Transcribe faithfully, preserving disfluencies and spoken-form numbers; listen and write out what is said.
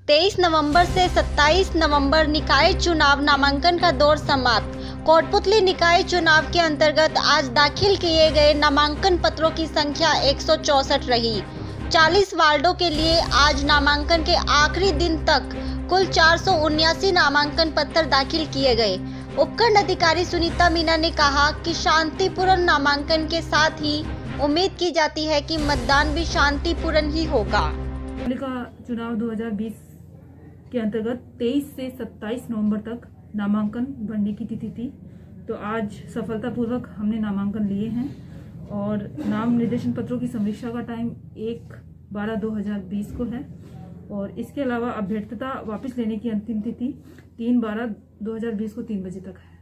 तेईस नवंबर से सत्ताईस नवंबर निकाय चुनाव नामांकन का दौर समाप्त। कोटपुतली निकाय चुनाव के अंतर्गत आज दाखिल किए गए नामांकन पत्रों की संख्या एक सौ चौसठ रही। चालीस वार्डों के लिए आज नामांकन के आखिरी दिन तक कुल चार सौ उन्यासी नामांकन पत्र दाखिल किए गए। उपखंड अधिकारी सुनीता मीना ने कहा कि शांतिपूर्ण नामांकन के साथ ही उम्मीद की जाती है कि मतदान भी शांतिपूर्ण ही होगा। पालिका चुनाव दो हज़ार बीस के अंतर्गत तेईस से सत्ताईस नवंबर तक नामांकन भरने की तिथि थी, तो आज सफलतापूर्वक हमने नामांकन लिए हैं और नाम निर्देशन पत्रों की समीक्षा का टाइम एक बारह दो हज़ार बीस को है और इसके अलावा अभ्यर्थता वापस लेने की अंतिम तिथि तीन बारह दो हज़ार बीस को तीन बजे तक है।